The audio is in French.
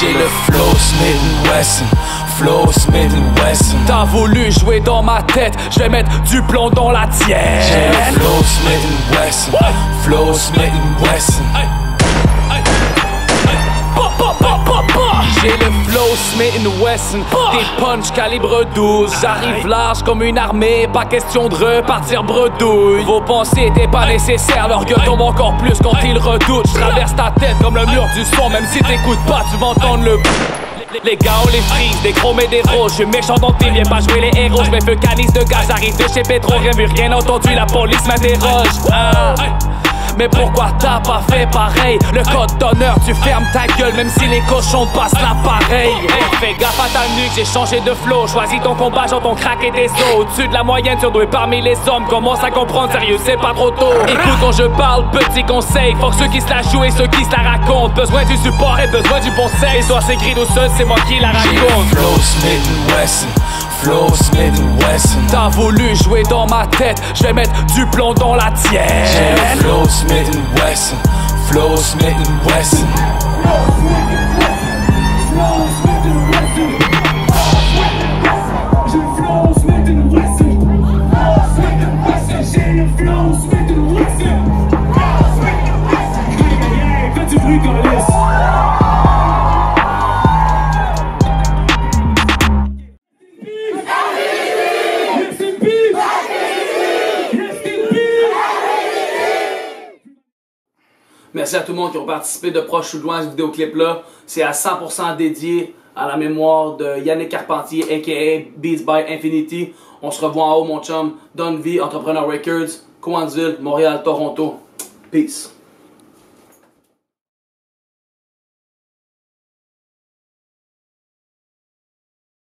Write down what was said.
J'ai le flow Smith & Wesson, flow Smith & Wesson. T'as voulu jouer dans ma tête, je vais mettre du plomb dans la tienne. J'ai le flow Smith & Wesson, flow Smith & Wesson. J'ai le flow Smith & Wesson, des punch calibre 12. J'arrive large comme une armée, pas question de repartir bredouille. Vos pensées étaient pas nécessaires, leur gueule tombe encore plus quand ils redoutent. J'traverse ta tête comme le mur du son, même si t'écoutes pas, tu vas entendre le. Les gars, on les frise, des chromes et des roses. Je suis méchant dans tes, viens pas jouer les héros. J'mets feu canis de gaz, j'arrive de chez Petro. Rien vu, rien entendu, la police m'interroge. Mais pourquoi t'as pas fait pareil? Le code d'honneur, tu fermes ta gueule même si les cochons passent l'appareil. Fais gaffe à ta nuque, j'ai changé de flow. Choisis ton combat, j'entends craquer des os. Au-dessus de la moyenne, surdoué parmi les hommes. Commence à comprendre, sérieux, c'est pas trop tôt. Écoute quand je parle, petit conseil. Faut que ceux qui se la jouent et ceux qui se la racontent. Besoin du support et besoin du bon conseil. Soit c'est écrit tout seul, c'est moi qui la raconte. Flow Smith & Wesson, flow Smith & Wesson. T'as voulu jouer dans ma tête, je vais mettre du plomb dans la tienne. J'ai le flow Smith & Wesson, flow Smith & Wesson. Merci à tout le monde qui ont participé de proche ou de loin à ce vidéoclip-là. C'est à 100% dédié à la mémoire de Yannick Carpentier, a.k.a. Beats by Infinity. On se revoit en haut, mon chum. Donne vie, Entrepreneur Records, Coansville, Montréal, Toronto. Peace.